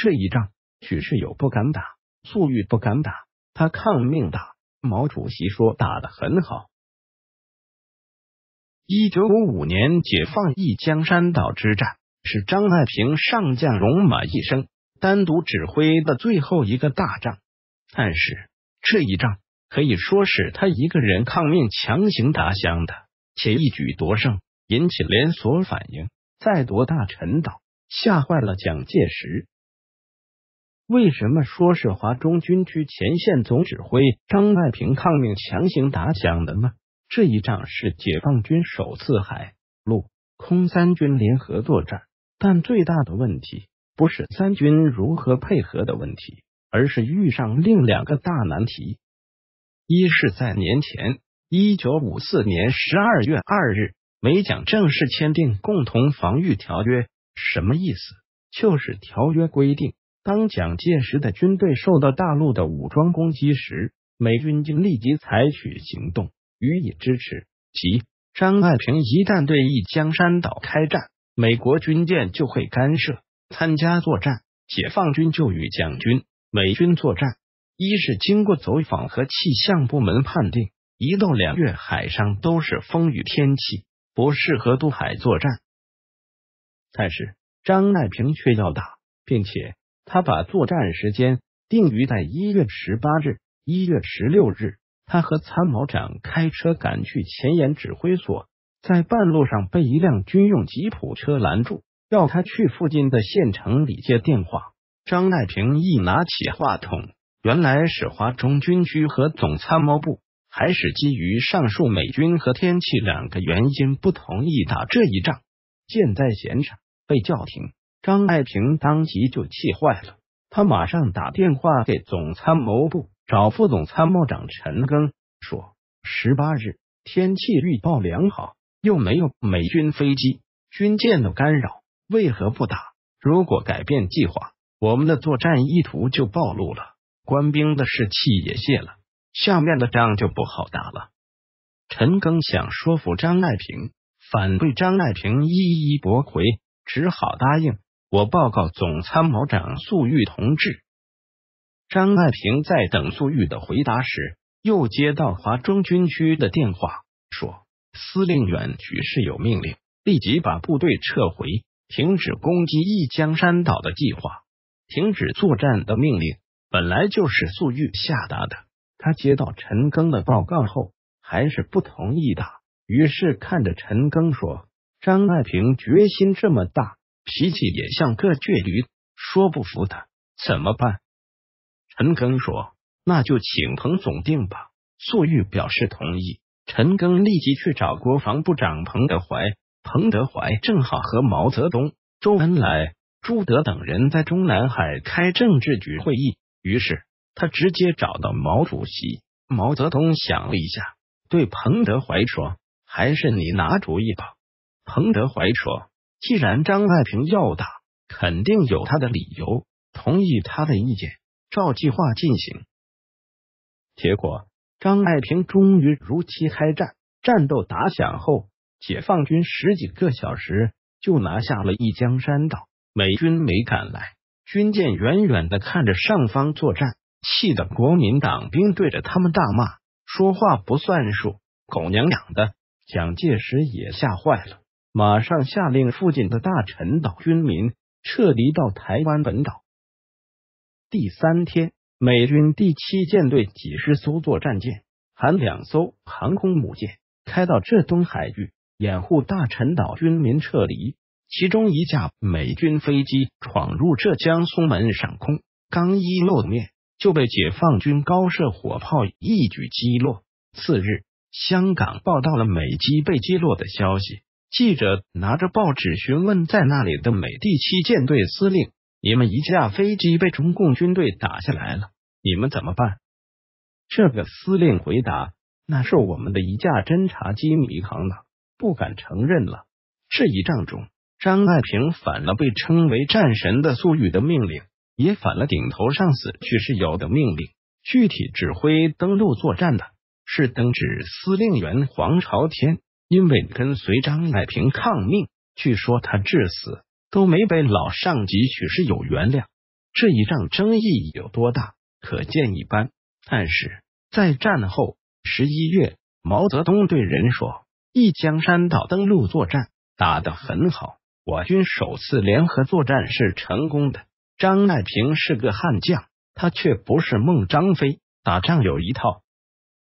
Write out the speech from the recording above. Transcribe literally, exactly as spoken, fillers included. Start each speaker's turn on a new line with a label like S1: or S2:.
S1: 这一仗许世友不敢打，粟裕不敢打，他抗命打。毛主席说打得很好。一九五五年解放一江山岛之战是张爱萍上将戎马一生单独指挥的最后一个大仗，但是这一仗可以说是他一个人抗命强行打响的，且一举夺胜，引起连锁反应，再夺大陈岛，吓坏了蒋介石。为什么说是华中军区前线总指挥张爱萍抗命强行打响的呢？这一仗是解放军首次海陆空三军联合作战，但最大的问题不是三军如何配合的问题，而是遇上另两个大难题。一是在年前一九五四年十二月二日，美蒋正式签订共同防御条约。什么意思？就是条约规定，当蒋介石的军队受到大陆的武装攻击时，美军应立即采取行动予以支持。即张爱萍一旦对一江山岛开战，美国军舰就会干涉参加作战，解放军就与蒋军、美军作战。一是经过走访和气象部门判定，一到两月海上都是风雨天气，不适合渡海作战。但是张爱萍却要打，并且他把作战时间定于在一月十八日、一月十六日。他和参谋长开车赶去前沿指挥所，在半路上被一辆军用吉普车拦住，要他去附近的县城里接电话。张爱萍一拿起话筒，原来是华中军区和总参谋部还是基于上述美军和天气两个原因不同意打这一仗。箭在弦上，被叫停，张爱萍当即就气坏了，他马上打电话给总参谋部，找副总参谋长陈赓说，十八日天气预报良好，又没有美军飞机、军舰的干扰，为何不打？如果改变计划，我们的作战意图就暴露了，官兵的士气也泄了，下面的仗就不好打了。陈赓想说服张爱萍，反对张爱萍一一驳回，只好答应，我报告总参谋长粟裕同志。张爱萍在等粟裕的回答时，又接到华中军区的电话，说司令员举世有命令，立即把部队撤回，停止攻击一江山岛的计划。停止作战的命令本来就是粟裕下达的，他接到陈赓的报告后，还是不同意打，于是看着陈赓说，张爱萍决心这么大，脾气也像个倔驴，说不服他怎么办？陈赓说，那就请彭总定吧。粟裕表示同意，陈赓立即去找国防部长彭德怀，彭德怀正好和毛泽东、周恩来、朱德等人在中南海开政治局会议，于是他直接找到毛主席。毛泽东想了一下，对彭德怀说，还是你拿主意吧。彭德怀说，既然张爱萍要打，肯定有他的理由，同意他的意见，照计划进行。结果张爱萍终于如期开战，战斗打响后，解放军十几个小时就拿下了一江山岛，美军没赶来，军舰远远的看着上方作战，气得国民党兵对着他们大骂，说话不算数，狗娘养的。蒋介石也吓坏了，马上下令附近的大陈岛军民撤离到台湾本岛。第三天，美军第七舰队几十艘作战舰，含两艘航空母舰，开到浙东海域，掩护大陈岛军民撤离。其中一架美军飞机闯入浙江松门上空，刚一露面就被解放军高射火炮一举击落。次日，香港报道了美机被击落的消息，记者拿着报纸询问在那里的美第七舰队司令，你们一架飞机被中共军队打下来了，你们怎么办？这个司令回答，那是我们的一架侦察机迷航了，不敢承认了。这一仗中，张爱萍反了被称为战神的粟裕的命令，也反了顶头上司许世友的命令。具体指挥登陆作战的是登指司令员黄朝天，因为跟随张爱萍抗命，据说他至死都没被老上级许世友原谅。 这一仗争议有多大，可见一斑。但是在战后十一月，毛泽东对人说：“一江山岛登陆作战打得很好，我军首次联合作战是成功的。”张爱萍是个悍将，他却不是孟张飞，打仗有一套，